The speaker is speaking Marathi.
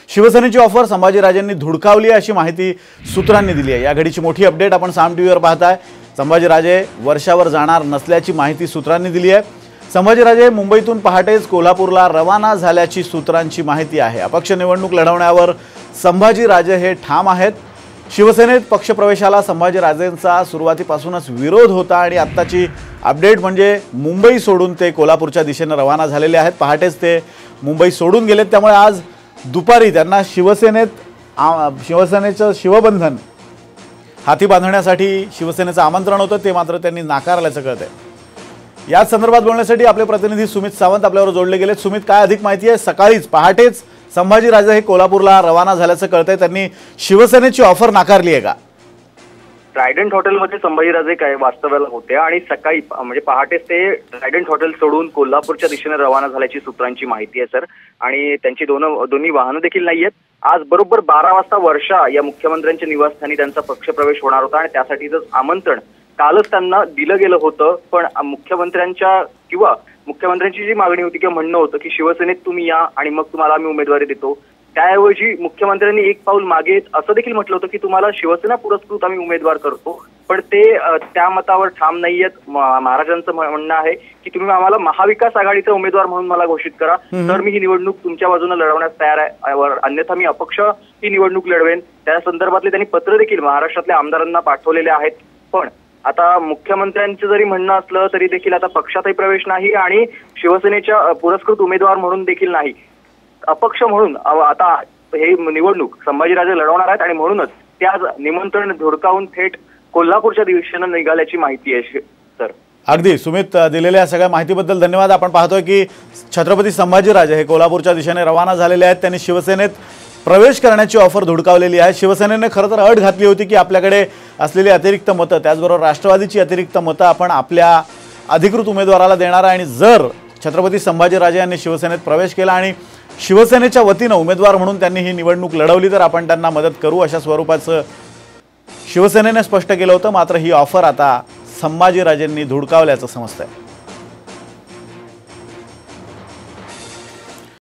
शिवसेनेची ऑफर संभाजीराजेंनी धुडकावली अशी माहिती सूत्रांनी दिली आहे। या घडीची मोठी अपडेट आपण साम टीव्हीवर पाहताय। संभाजीराजे वर्षावर जाणार नसल्याची माहिती सूत्रांनी दिली आहे। संभाजीराजे मुंबईतून पहाटेच कोल्हापूरला रवाना झाल्याची सूत्रांची माहिती आहे। अपक्ष निवडणूक लढवण्यावर संभाजीराजे हे ठाम आहेत। शिवसेनेत पक्षप्रवेशाला संभाजीराजेंचा सुरुवातीपासूनच विरोध होता आणि आत्ताची अपडेट म्हणजे मुंबई सोडून ते कोल्हापूरच्या दिशेने रवाना झालेले आहेत। पहाटेच ते मुंबई सोडून गेलेत, त्यामुळे आज दुपारी त्यांना शिवसेनेचं शिवबंधन हाती बांधण्यासाठी शिवसेनेचं आमंत्रण होतं, ते मात्र त्यांनी नाकारल्याचं कळतंय। याच संदर्भात बोलण्यासाठी आपले प्रतिनिधी सुमित सावंत आपल्यावर जोडले गेलेत। सुमित, काय अधिक माहिती आहे? सकाळीच पहाटेच संभाजीराजे हे कोल्हापूरला रवाना झाल्याचं कळतंय, त्यांनी शिवसेनेची ऑफर नाकारली आहे का? ट्रायडंट हॉटेलमध्ये संभाजीराजे काय वास्तव्याला होते आणि सकाळी म्हणजे पहाटेच ते ट्रायडंट हॉटेल सोडून कोल्हापूरच्या दिशेने रवाना झाल्याची सूत्रांची माहिती आहे सर। आणि त्यांची दोन्ही वाहनं देखील नाहीयेत। आज बरोबर 12 वाजता वर्षा या मुख्यमंत्र्यांच्या निवासस्थानी त्यांचा पक्षप्रवेश होणार होता आणि त्यासाठीच आमंत्रण कालच त्यांना दिलं गेलं होतं। पण मुख्यमंत्र्यांची जी मागणी होती किंवा म्हणणं होतं की शिवसेनेत तुम्ही या आणि मग तुम्हाला आम्ही उमेदवारी देतो, त्याऐवजी मुख्यमंत्र्यांनी एक पाऊल मागे असं देखील म्हटलं होतं की तुम्हाला शिवसेना पुरस्कृत आम्ही उमेदवार करतो। पण ते त्या मतावर ठाम नाहीयेत। महाराजांचं म्हणणं आहे की तुम्ही आम्हाला महाविकास आघाडीचा उमेदवार म्हणून मला घोषित करा, तर मी ही निवडणूक तुमच्या बाजूने लढवण्यास तयार आहे, अन्यथा मी अपक्ष ही निवडणूक लढवेन। त्या संदर्भातले त्यांनी पत्र देखील महाराष्ट्रातल्या आमदारांना पाठवलेले आहेत। पण आता मुख्यमंत्र्यांचं जरी म्हणणं असलं तरी देखील आता पक्षातही प्रवेश नाही आणि शिवसेनेच्या पुरस्कृत उमेदवार म्हणून देखील नाही, अपक्ष म्हणून आता हे निवडणूक संभाजीराजे लढवणार आहेत आणि म्हणूनच ते आज निमंत्रण धुडकावून थेट कोल्हापूरच्या दिशेने निघाल्याची माहिती आहे सर। अगदी सुमित, दिलेल्या सगळ्या माहितीबद्दल धन्यवाद। आपण पाहतोय की छत्रपती संभाजीराजे हे कोल्हापूरच्या दिशेने रवाना झालेले आहेत। त्यांनी शिवसेनेत प्रवेश करण्याची ऑफर धुडकावलेली आहे। शिवसेनेने खरं तर अट घातली होती की आपल्याकडे असलेली अतिरिक्त मतं, त्याचबरोबर राष्ट्रवादीची अतिरिक्त मतं आपण आपल्या अधिकृत उमेदवाराला देणार आहे आणि जर छत्रपती संभाजीराजे यांनी शिवसेनेत प्रवेश केला आणि शिवसेनेच्या वतीनं उमेदवार म्हणून त्यांनी ही निवडणूक लढवली तर आपण त्यांना मदत करू, अशा स्वरूपाचं शिवसेनेने स्पष्ट केलं होतं। मात्र ही ऑफर आता संभाजीराजेंनी धुडकावल्याचं समजतंय।